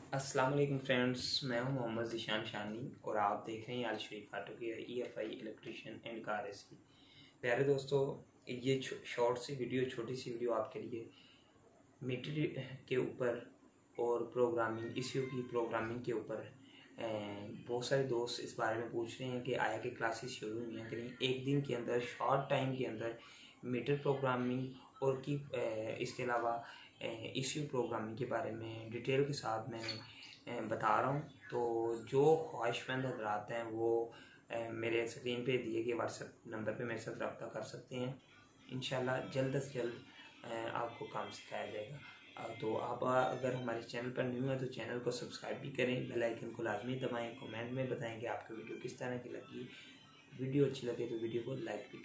अस्सलाम वालेकुम फ्रेंड्स, मैं हूं मोहम्मद ज़ीशान शानी और आप देख रहे हैं Al Sharif auto care EFI electrician and car AC. प्यारे दोस्तों, ये शॉर्ट सी वीडियो, छोटी सी वीडियो आपके लिए मीटर के ऊपर और प्रोग्रामिंग, इश्यू की प्रोग्रामिंग के ऊपर है। बहुत सारे दोस्त इस बारे में पूछ रहे हैं कि आया कि क्लासेस शुरू हुई हैं कि नहीं। एक दिन के अंदर, शॉर्ट टाइम के अंदर मीटर प्रोग्रामिंग और की इसके अलावा इश्यू प्रोग्रामिंग के बारे में डिटेल के साथ मैं बता रहा हूँ। तो जो ख्वाहिशमंद हजरात हैं वो मेरे स्क्रीन पे दिए गए व्हाट्सएप नंबर पे मेरे साथ रब्ता कर सकते हैं। इंशाल्लाह जल्द से जल्द आपको काम सिखाया जाएगा। तो आप अगर हमारे चैनल पर न्यू है तो चैनल को सब्सक्राइब भी करें, बेल आइकन को लाजमी दबाएं, कमेंट में बताएं कि आपको वीडियो किस तरह की लगी। वीडियो अच्छी लगे तो वीडियो को लाइक भी